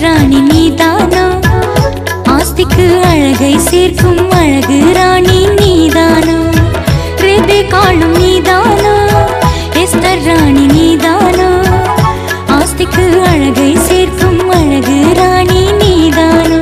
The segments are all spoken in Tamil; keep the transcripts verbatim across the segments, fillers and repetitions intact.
ராணி நீதானோ ஆஸ்திக்கு அழகை சேர்க்கும் அழகு ராணி நீதானோ ரெபெக்காளும் நீதானோ எஸ்தர் ராணி நீதானோ ஆஸ்திக்கு அழகை சேர்க்கும் அழகு ராணி நீதானோ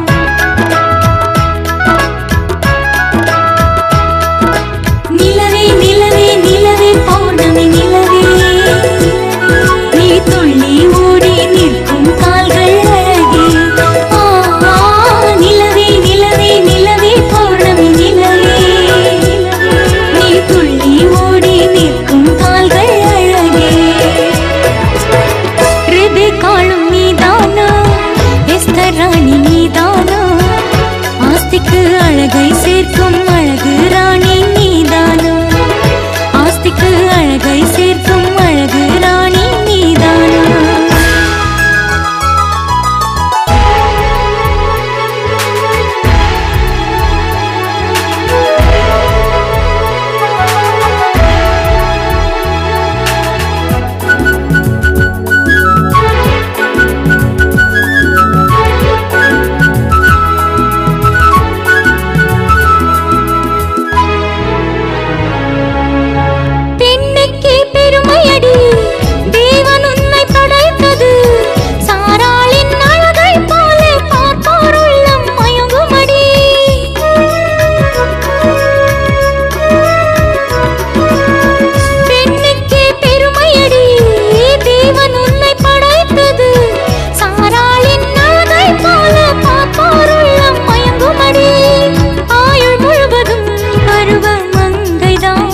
நிலவே நிலவே நிலவே பௌர்ணமி நிலவே நீ துள்ளி ஓடி நிற்கும் கால்கள் அழகே நிலவே நிலவே நிலவே பௌர்ணமி நிலவே நீ துள்ளி ஓடி நிற்கும் கால்கள் அழகே ரெபெக்காளும் நீதானோ எஸ்தர் ராணி நீதானோ ஆஸ்திக்கு அழகை சேர்க்கும் அழகு ராணி நீதானோ ஆஸ்திக்கு அழகை சேர்க்கும் அழகு ராணி நீதானோ பெண்ணுக்கே பெருமையடி தேவன் உன்னை படைத்தது சாராளின் அழகை போல பார்ப்போர் உள்ளம் மயங்குமடி பெண்ணுக்கே பெருமையடி தேவன் உன்னை படைத்தது சாராளின் அழகை போல பார்ப்போர் உள்ளம் மயங்குமடி ஆயுள் முழுவதும் பருவ மங்கைதான்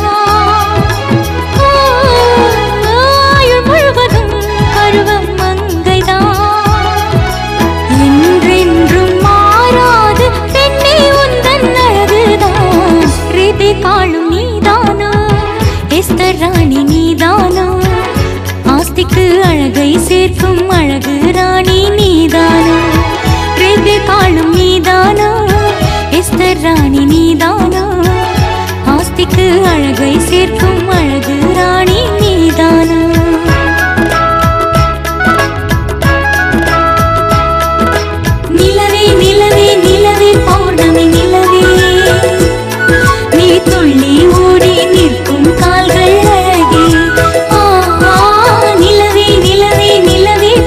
ஆயுள் முழுவதும் பருவம் மங்கைதான் என்றென்றும் மாறாது பெண்ணே உந்தன் அழகுதான் ரெபெக்காளும் நீதானோ எஸ்தர் ராணி நீதானோ ஆஸ்திக்கு அழகை சேர்க்கும் அழகு ராணி நீதானோ ரெபெக்காளும் நீதானோ எஸ்தர் ராணி நீதானோ ஆஸ்திக்கு அழகை சேர்க்கும் அழகு ராணி நீதானோ நிலவே நிலவே நிலவே பௌர்ணமி நிலவே நீ துள்ளி ஓடி நிற்கும் கால்கள் அழகே நிலவே நிலவே நிலவே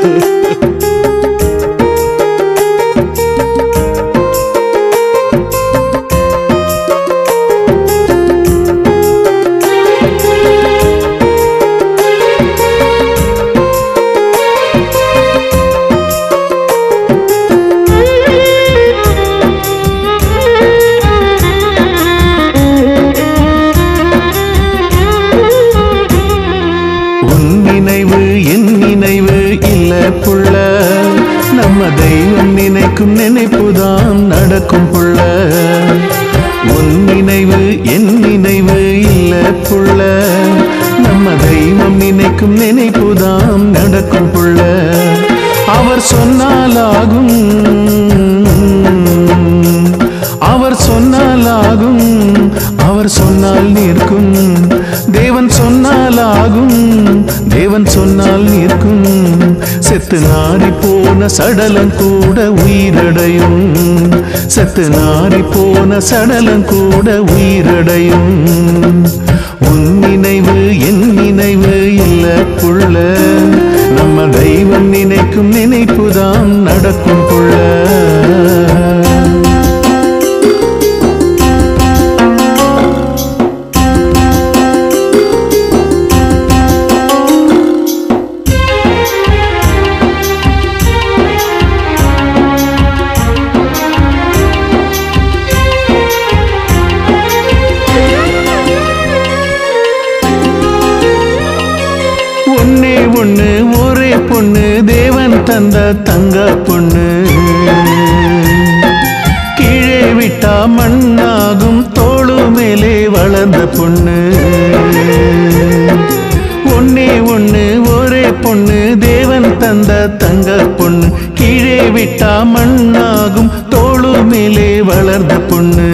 நம்ம தெய்வம் நினைக்கும் நினைப்புதான் நடக்கும் புள்ள. உன் நினைவு என் நினைவு இல்ல புள்ள. நம்ம தெய்வம் நினைக்கும் நினைப்புதான் நடக்கும் புள்ள. அவர் சொன்னாலாகும், அவர் சொன்னாலாகும், அவர் சொன்னால் நிற்கும். தேவன் சொன்னாலாகும், தேவன் சொன்னால் நிற்கும். செத்து நாரி போன சடலம் கூட உயிரடையும். செத்து நாரி போன சடலம் கூட உயிரடையும். உன் நினைவு என் நினைவு இல்ல புள்ள. நம்ம தெய்வம் நினைக்கும் நினைப்புதான் நடக்கும் புள்ள. ஒன்னே ஒண்ணு ஒரே பொண்ணு, தேவன் தந்த தங்க பொண்ணு. கீழே விட்டா மண்ணாகும், தோளு மேலே வளர்ந்த பொண்ணு. ஒன்னே ஒண்ணு ஒரே பொண்ணு, தேவன் தந்த தங்க பொண்ணு. கீழே விட்டா மண்ணாகும், தோளு மேலே வளர்ந்த பொண்ணு.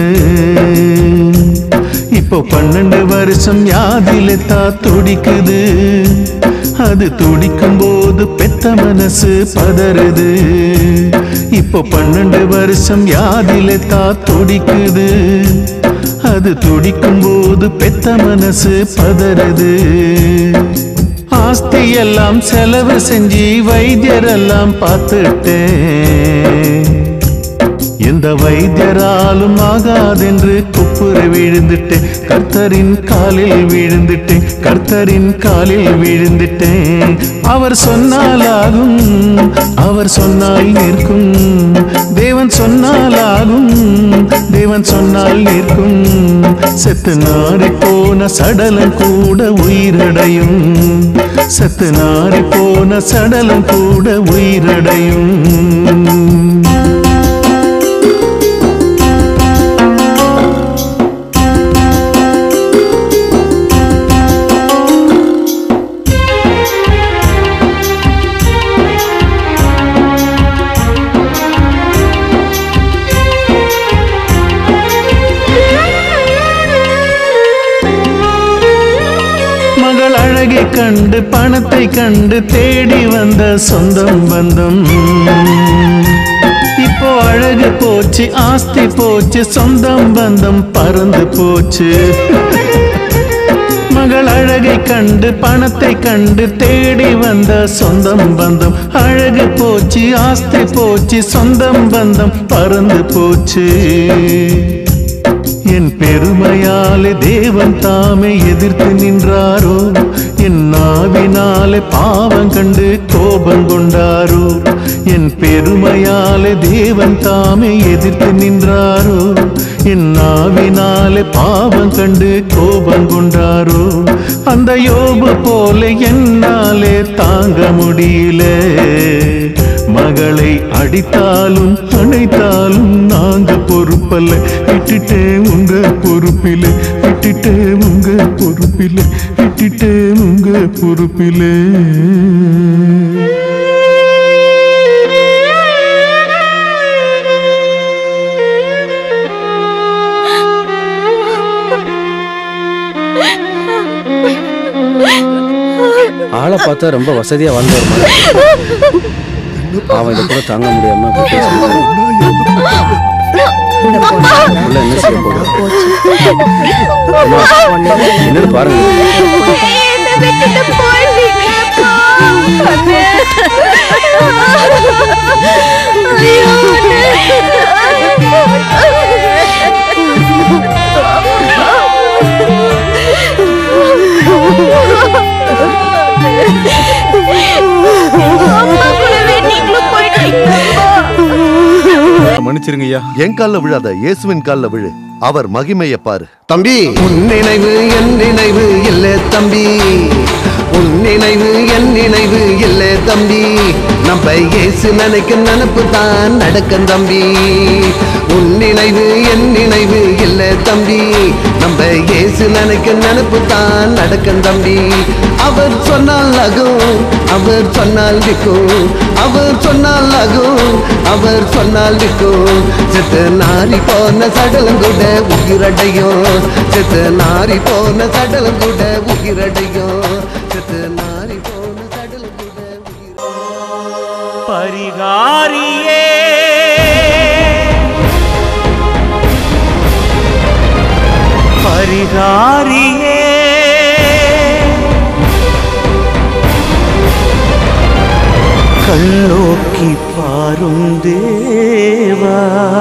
இப்போ பன்னெண்டு வருஷம் யாதிலே தா துடிக்குது. அது துடிக்கும் போது பெத்த மனசு பதறுது. இப்போ பன்னெண்டு வருஷம் யாதிலே தா துடிக்குது. அது துடிக்கும் போது பெத்த மனசு பதறுது. ஆஸ்தி எல்லாம் செலவு செஞ்சு வைத்தியரெல்லாம் பார்த்துட்டேன். எந்த வைத்தியராலும் ஆகாதென்று குப்புற விழுந்துட்டேன். கர்த்தரின் காலில் விழுந்துட்டேன், கர்த்தரின் காலில் விழுந்துட்டேன். அவர் சொன்னாலாகும், அவர் சொன்னால் நிற்கும். தேவன் சொன்னாலாகும், தேவன் சொன்னால் நிற்கும். செத்து நாரி போன சடலம் கூட உயிரடையும். செத்து நாரி போன சடலம் கூட உயிரடையும். மகள் அழகை கண்டு பணத்தை கண்டு தேடி வந்த சொந்தம் பந்தம். இப்போ அழகு போச்சு, ஆஸ்தி போச்சு, சொந்தம் பந்தம் பறந்து போச்சு. மகள் அழகை கண்டு பணத்தை கண்டு தேடி வந்த சொந்தம் பந்தம். அழகு போச்சு, ஆஸ்தி போச்சு, சொந்தம் பந்தம் பறந்து போச்சு. என் பெருமையாலே தேவன் தாமே எதிர்த்து நின்றாரோ. என் நாவினாலே பாவம் கண்டு கோபம் கொண்டாரோ. என் பெருமையாலே தேவன் தாமே எதிர்த்து நின்றாரோ. என் நாவினாலே பாவம் கண்டு கோபம் கொண்டாரோ. அந்த யோபு போல என்னாலே தாங்க முடியல. மகளை அடித்தாலும் அணைத்தாலும் நாங்க பொறுப்பல்ல. விட்டுட்டே உங்க பொறுப்பில, விட்டுட்டே உங்க பொறுப்பில, விட்டுட்டே உங்க பொறுப்பில. ஆளை பார்த்தா ரொம்ப வசதியா வாழ்ந்து அவன் இதை கூட தாங்க முடியாம என்ன செய்ய போகுது என்னன்னு பாருங்க. என்ன மன்னிச்சிருங்க ஐயா. என் கால்ல விழாத, இயேசுவின் கால்ல விழு. அவர் மகிமையை பாரு. தம்பி, உன் நினைவு என் நினைவு இல்லை தம்பி, உன் நினைவு என் நினைவு இல்லை தம்பி. நம்ம இயேசு நினைக்க நினப்பு தான் நடக்கும் தம்பி. உன் நினைவு என் நினைவு இல்லை தம்பி, நம்ம இயேசு நினைக்க நினப்பு தான் நடக்கும் தம்பி. அவர் சொன்னால் ஆகும், அவர் சொன்னால் விற்கும், அவர் சொன்னால் ஆகும், அவர் சொன்னால் விற்கும். செத்து நாரி போன சடலம் கூட உயிரடையும், செத்து நாரி போன சடலம் கூட உயிரடையும், செத்து நாரி போன சடலம் கூட உயிர். பரிகாரியே பரிகாரியே கண்ணோக்கி பாரும் தேவா.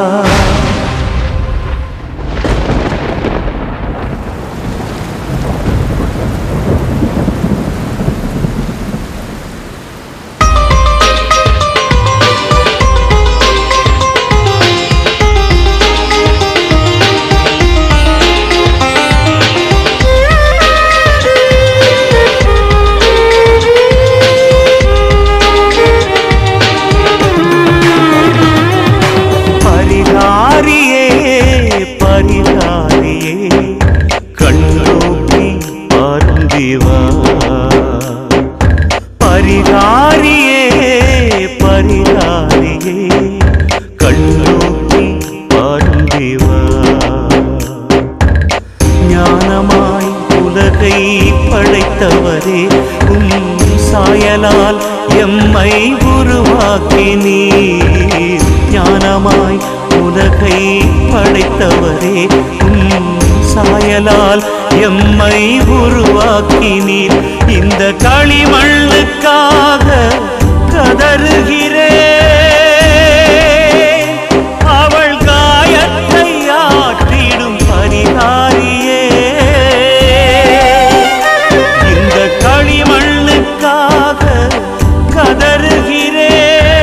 எம்மை உருவாக்கினீர். இந்த களிமண்ணுக்காக கதறுகிறே, அவள் காயத்தை ஆற்றிடும் பரிகாரியே. இந்த களிமண்ணுக்காக கதறுகிறே,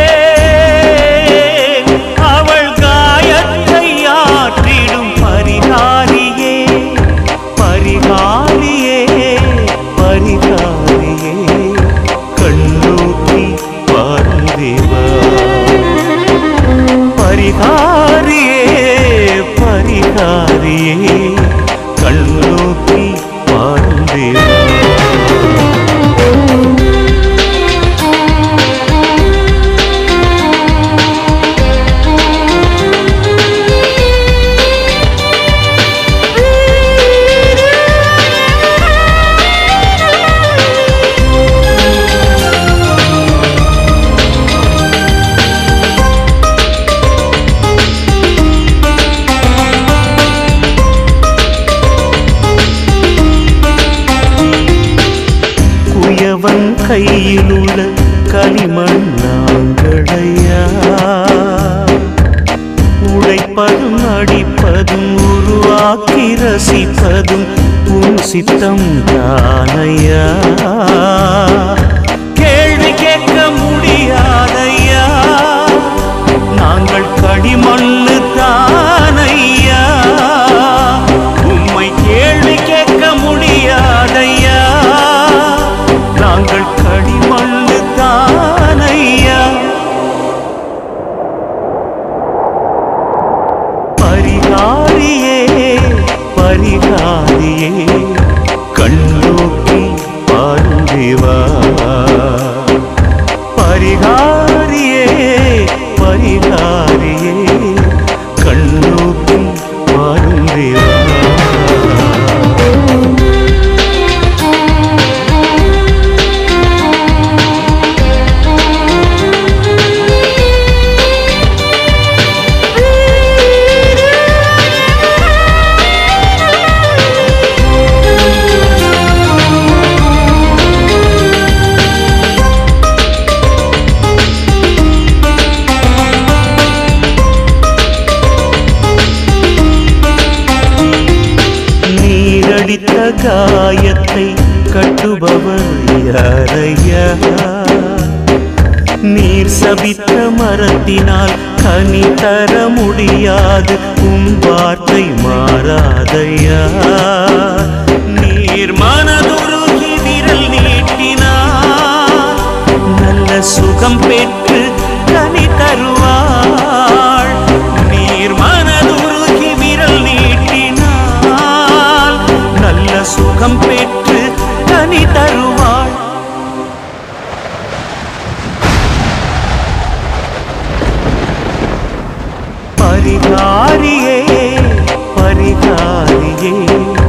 அவள் காயத்தை ஆற்றிடும் பரிகாரியே. பரிகாரியே பரிகாரியே கண்ணூக்கி பாரும் தேவா. பரிகாரியே பரிகாரியே கண்ணூக்கி பாரும் தேவா. கையிலுள்ள களிமண்ணாங்களையா, உடைப்பதும் அடிப்பதும் உருவாக்கி ரசிப்பதும் உன் சித்தம் தானையா. கேள்வி கேட்க முடியாதையா, நாங்கள் களிமண்ணு தானையா. உம்மை கேள்வி கேட்க முடியாதையா, நாங்கள் களிமண்ணு தானையா. பரிகாரியே பரிகாரியே கண்ணோக்கி பாரும் தேவா. காயத்தை கட்டுபவர் யாரையா? நீர் சபித்த மரத்தினால் கனி தர முடியாது, உம் வார்த்தை மாறாதையா. நீர் மனதுருகி விரல் நீட்டினார், நல்ல சுகம் பெற்று கனி தருவாள். நீர் மனதுருகி விரல் நீட்டினார், நல்ல சுகம் பெற்று கனி தருவாள். பரிகாரியே பரிகாரியே